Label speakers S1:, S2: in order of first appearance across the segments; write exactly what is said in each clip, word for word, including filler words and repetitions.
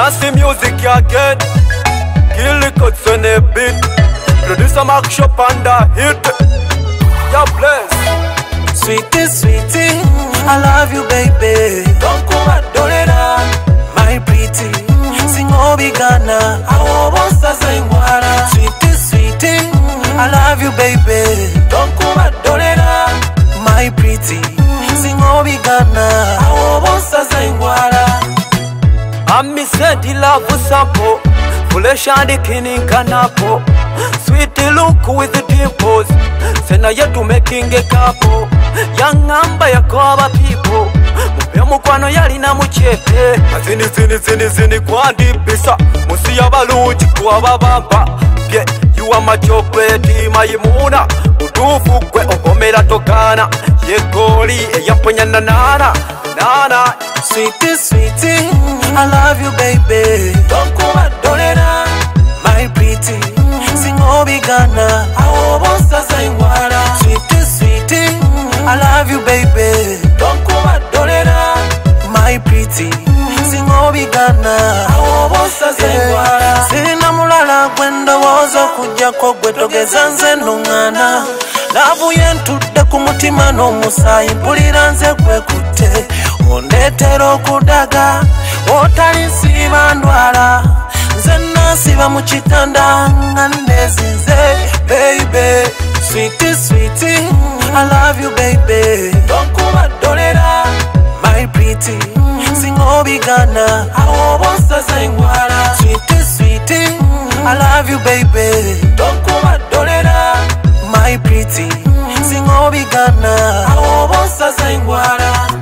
S1: Nasty music again. Kill the cuts on a beat. Producer Mark Shop and a hit. God bless.
S2: Sweetie, sweetie, I love you, baby. Don't come back, don't let her. My pretty, sing obigana. I won't say water. Sweetie, sweetie, I love you, baby. Don't come back, don't let her. My pretty, sing obigana. I won't say water.
S1: I'm said he love sample. Foolish and the king canapo. Sweetie look with the dimples. Sena yetu making a couple. Young number ya kwa people. Mupe mukwano yali na muchepe. Zini zini zini zini kwa ndipisa. Musi ya baluchi kwa babamba. Yeah, you are my chocolate, my imuna. Utufu kwe okomera tokana. Ye goli e yaponya nanana. Nana.
S2: Sweetie, sweetie, I love you, baby. Don't come back, don't let her. My pretty, sing obigana. I won't say water. Sweetie, sweetie, I love you, baby. Don't come back, don't let her. My pretty, sing obigana. I won't say water. Sina mulala gwenda wozo kujja kogwe togeza nze nungana. Lavu yentude ku mutima n'omusaayi mpulira nze gwekutte. Ondetera okudaga otali nsiba ndwala. Nze nasiba mu kitanda nga ndezinze, baby. Sweetie, sweetie, I love you, baby. Don't come back, don't let her. My pretty, sing obigana. I won't say water. Sweetie, sweetie, I love you, baby. Don't come back, don't let her. My pretty, sing obigana. I won't say water.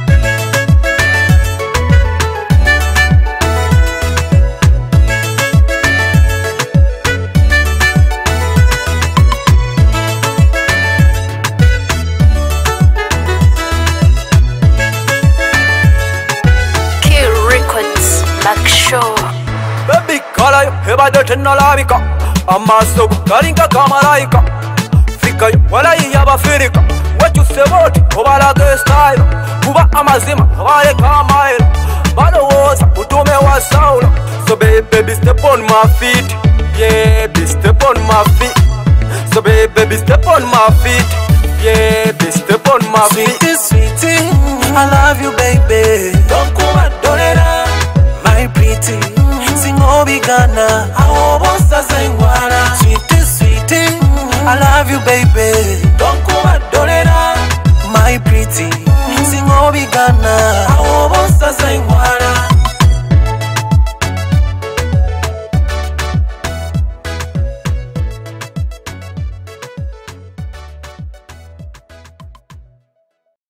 S1: Baby kala yo heba de tenalabika. Amaso karinga kamalaika. Fika yo wala yaba firika. What you say about obala the style. Kuba amazima wale kamailo. Bado woza utume wa Saulo. So baby, baby step on my feet. Yeah, baby step on my feet. So baby, baby step on my feet. Yeah, baby step on my feet.
S2: Sweetie, sweetie, I love you, baby. Don't come back, don't let her. My pretty, sing obigana. I won't say water. Sweetie, sweetie, I love you, baby. Don't come back, don't let her. My pretty, sing obigana. I won't say